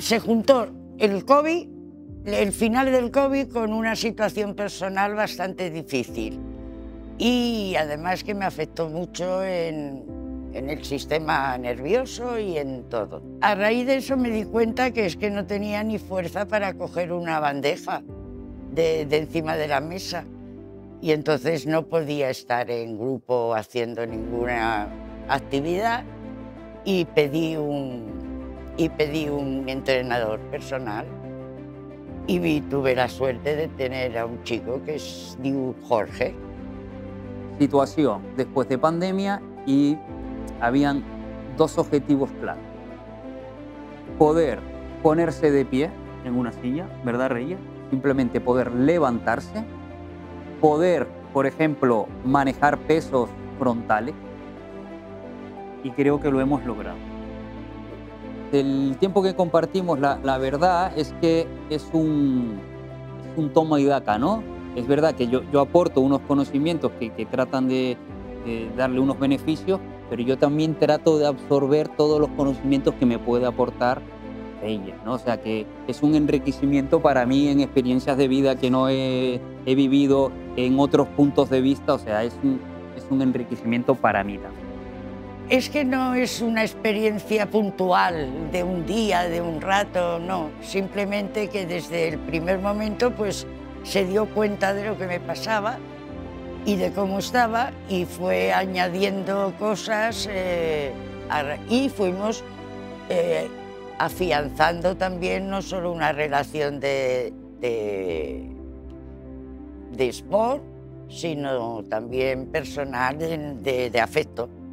se juntó el COVID, el final del COVID, con una situación personal bastante difícil. Y además que me afectó mucho en el sistema nervioso y en todo. A raíz de eso me di cuenta que es que no tenía ni fuerza para coger una bandeja de encima de la mesa. Y entonces no podía estar en grupo haciendo ninguna actividad y pedí un entrenador personal. Y tuve la suerte de tener a un chico que es Jorge. Situación después de pandemia y habían dos objetivos claros. Poder ponerse de pie en una silla, ¿verdad, Reyes? Simplemente poder levantarse, poder, por ejemplo, manejar pesos frontales, y creo que lo hemos logrado. El tiempo que compartimos, la verdad es que es un toma y daca, ¿no? Es verdad que yo aporto unos conocimientos que tratan de darle unos beneficios, pero yo también trato de absorber todos los conocimientos que me puede aportar ella, ¿no? O sea que es un enriquecimiento para mí en experiencias de vida que no he vivido en otros puntos de vista, o sea, es un enriquecimiento para mí también. Es que no es una experiencia puntual de un día, de un rato, no. Simplemente que desde el primer momento pues se dio cuenta de lo que me pasaba y de cómo estaba y fue añadiendo cosas y fuimos afianzando también no solo una relación de sport, sino también personal de afecto.